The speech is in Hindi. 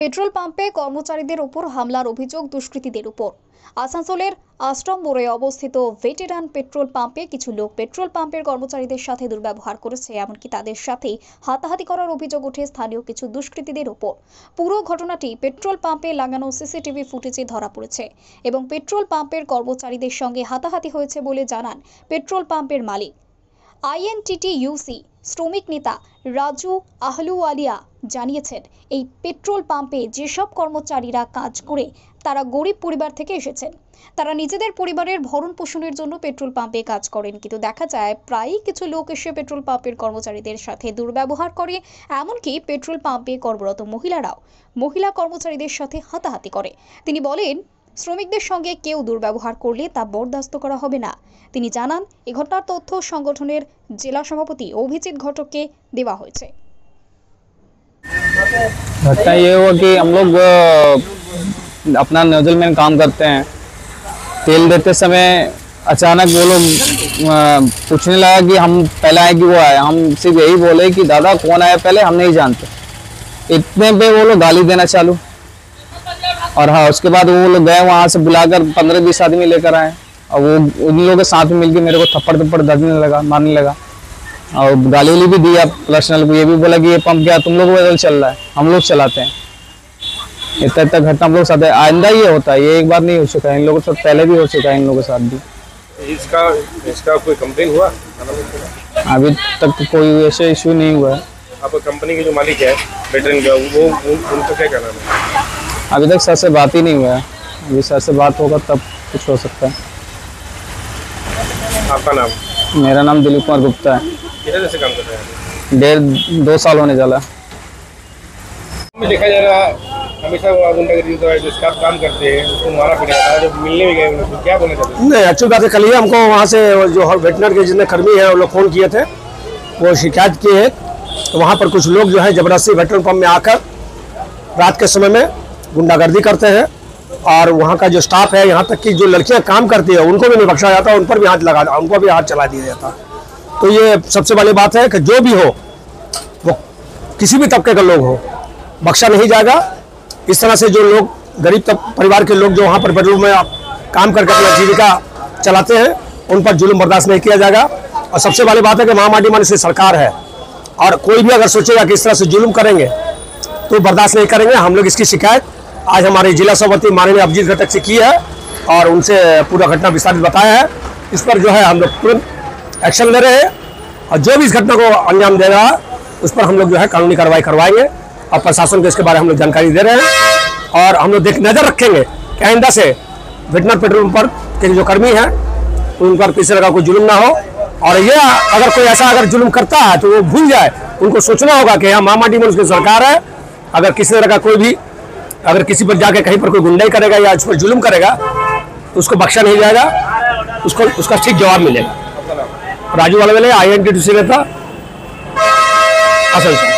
পেট্রোল পাম্পে কর্মচারীদের উপর হামলার অভিযোগ দুষ্কৃতীদের উপর। আসানসোলের আশ্রম মোড়ে অবস্থিত ভেটেরান পেট্রোল পাম্পে কিছু লোক পেট্রোল পাম্পের কর্মচারীদের সাথে দুর্ব্যবহার করেছে, এমনকি তাদের সাথেই হাতাহাতি করার অভিযোগ ওঠে স্থানীয় কিছু দুষ্কৃতীদের উপর। পুরো ঘটনাটি পেট্রোল পাম্পে লাগানো সিসিটিভি ফুটেজে ধরা পড়েছে এবং পেট্রোল পাম্পের কর্মচারীদের সঙ্গে হাতাহাতি হয়েছে বলে জানান পেট্রোল পাম্পের মালিক। আইএনটিটিইউসি শ্রমিক নেতা রাজু আহলুওয়ালিয়া জানিয়েছেন, এই পেট্রোল পাম্পে যেসব কর্মচারীরা কাজ করে তারা গরিব পরিবার থেকে এসেছেন। তারা নিজেদের পরিবারের ভরণ পোষণের জন্য পেট্রোল পাম্পে কাজ করেন, কিন্তু দেখা যায় প্রায়ই কিছু লোক এসে পেট্রোল পাম্পের কর্মচারীদের সাথে দুর্ব্যবহার করে, এমনকি পেট্রোল পাম্পে কর্মরত মহিলারাও মহিলা কর্মচারীদের সাথে হাতাহাতি করে। তিনি বলেন, শ্রমিকদের সঙ্গে কেউ দুর্ব্যবহার করলে তা বরদাস্ত করা হবে না। তিনি জানান, এই ঘটনার তথ্য সংগঠনের জেলা সভাপতি অভিজিৎ ঘটককে দেওয়া হয়েছে। घटना ये हुआ कि हम लोग अपना नोजल में काम करते हैं। तेल देते समय अचानक वो लोग पूछने लगा कि हम पहले आए कि वो आए। हम सिर्फ यही बोले कि दादा कौन आया पहले, हम नहीं जानते। इतने पे वो लोग गाली देना चालू, और हाँ उसके बाद वो लोग गए वहाँ से बुलाकर 15-20 आदमी लेकर आए, और वो उन लोगों के साथ मिलकर मेरे को थप्पड़ दर्जने लगा, मारने लगा, और गाली वाली भी दिया। पर्सनल को ये भी बोला कि ये पंप क्या तुम लोग बदल चल रहा है, हम लोग चलाते हैं। इतना घटना हम लोग साथ आइंदा ये होता है, ये एक बार नहीं हो चुका है, इन लोगों के साथ पहले भी हो चुका है, इन लोगों के साथ भी। इसका कोई कंप्लेन हुआ? अभी तक तो कोई ऐसे इशू नहीं हुआ है। आपको कंपनी के जो मालिक है वेटरन का, वो उनका क्या कहना है? अभी तक सर से बात ही नहीं हुआ है, अभी सर से बात होगा तब कुछ हो सकता है। आपका नाम? मेरा नाम दिलीप कुमार गुप्ता है। किधर से काम कर रहे हैं? 1.5-2 साल होने चला। देखा जा रहा हमेशा वो गुंडागर्दी होता है, जो स्टाफ काम करते हैं उसको मारा पीटा जाता है, जब मिलने भी गए उनको क्या बोलना चाहते हैं? नहीं, अच्छी बात है। कल ही हमको वहाँ से जो वेटनर के जितने कर्मी हैं वो लोग फ़ोन किए थे, वो शिकायत किए हैं। तो वहाँ पर कुछ लोग जो है ज़बरदस्ती पेट्रोल पंप में आकर रात के समय में गुंडागर्दी करते हैं, और वहाँ का जो स्टाफ है, यहाँ तक कि जो लड़कियाँ काम करती है उनको भी नहीं बख्शा जाता, उन पर भी हाथ लगा, उनको भी हाथ चला दिया जाता। तो ये सबसे बड़ी बात है कि जो भी हो वो किसी भी तबके का लोग हो, बख्शा नहीं जाएगा। इस तरह से जो लोग गरीब परिवार के लोग जो वहाँ पर पेट्रोल में काम करके अपना जीविका चलाते हैं, उन पर जुल्म बर्दाश्त नहीं किया जाएगा। और सबसे बड़ी बात है कि महामाटी मान से सरकार है, और कोई भी अगर सोचेगा कि इस तरह से जुल्म करेंगे तो बर्दाश्त नहीं करेंगे। हम लोग इसकी शिकायत आज हमारे जिला सभापति माननीय अभिजीत घटक से की है, और उनसे पूरा घटना विस्तारित बताया है। इस पर जो है हम लोग तुरंत एक्शन ले रहे हैं, और जो भी इस घटना को अंजाम दे रहा है उस पर हम लोग जो है कानूनी कार्रवाई करवाएंगे, और प्रशासन को इसके बारे में हम लोग जानकारी दे रहे हैं। और हम लोग नज़र रखेंगे कि आइंदा से वेटनर पेट्रोल पंप के जो कर्मी हैं उन पर किसी तरह का कोई जुल्म ना हो। और ये अगर कोई ऐसा अगर जुल्म करता है तो वो भूल जाए, उनको सोचना होगा कि यहाँ महामाटी में उसकी सरकार है। अगर किसी तरह का कोई भी अगर किसी पर जाके कहीं पर कोई गुंडाई करेगा या उस पर जुल्म करेगा तो उसको बख्शा नहीं जाएगा, उसको उसका ठीक जवाब मिलेगा। राजू वाले INTTUC नेता आसनसोल।